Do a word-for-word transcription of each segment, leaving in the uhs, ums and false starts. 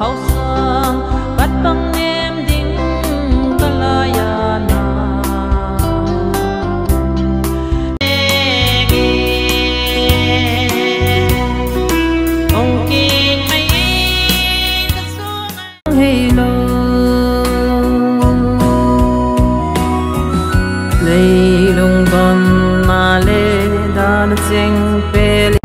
khâu sang bắt băng em đinh kalaya na ông kia mày cất xuống hello lấy lung con mà lê đan chênh pê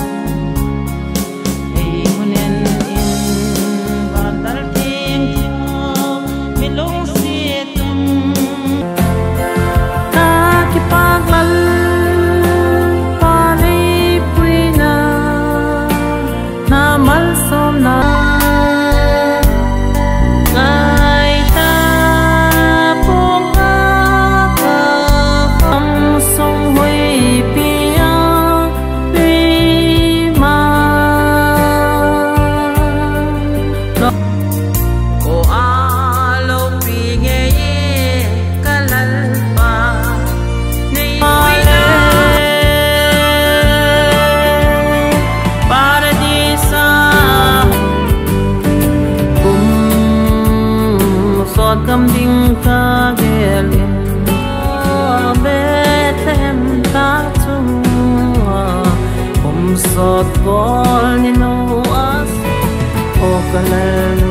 cầm đinh ca ghé liền bé thêm ta chung hôm sọt gol ni no as o kalan